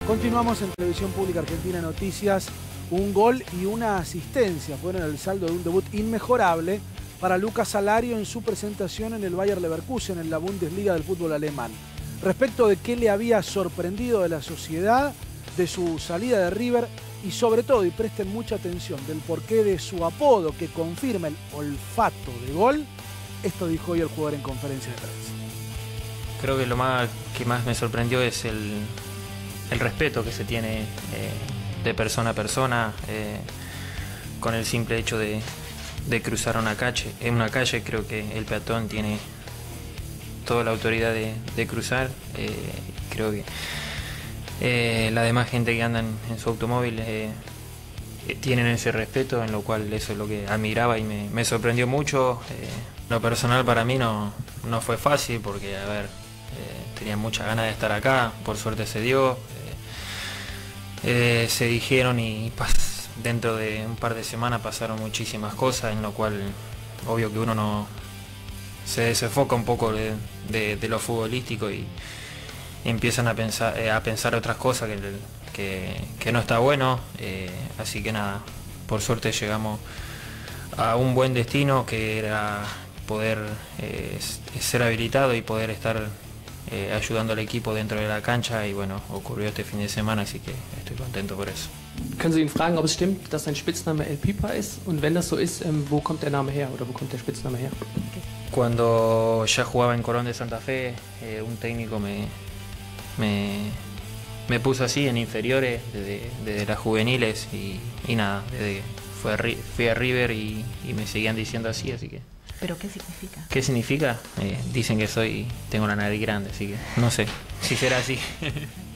Continuamos en Televisión Pública Argentina Noticias. Un gol y una asistencia fueron el saldo de un debut inmejorable para Lucas Alario en su presentación en el Bayer Leverkusen en la Bundesliga del fútbol alemán. Respecto de qué le había sorprendido de la sociedad, de su salida de River y sobre todo, y presten mucha atención, del porqué de su apodo que confirma el olfato de gol, esto dijo hoy el jugador en conferencia de prensa. Creo que lo que más me sorprendió es el respeto que se tiene de persona a persona con el simple hecho de cruzar una calle. En una calle creo que el peatón tiene toda la autoridad de cruzar. Creo que la demás gente que anda en su automóvil tienen ese respeto, en lo cual eso es lo que admiraba y me sorprendió mucho. Lo personal para mí no fue fácil porque, a ver, tenía muchas ganas de estar acá, por suerte se dio. Se dijeron y dentro de un par de semanas pasaron muchísimas cosas, en lo cual obvio que uno no se desenfoca un poco de lo futbolístico y empiezan a pensar otras cosas que no está bueno. Así que nada, por suerte llegamos a un buen destino, que era poder ser habilitado y poder estar ayudando al equipo dentro de la cancha, y bueno, ocurrió este fin de semana, así que estoy contento por eso. Können Sie ihn fragen, ob es stimmt, dass sein Spitzname El Pipa ist? Und wenn das so ist, wo kommt der Name her oder wo kommt der Spitzname her? Cuando ya jugaba en Colón de Santa Fe, un técnico me puso así en inferiores desde las juveniles y nada, fui a River y me seguían diciendo así que... ¿Pero qué significa? ¿Qué significa? Dicen que tengo la nariz grande, así que no sé si será así.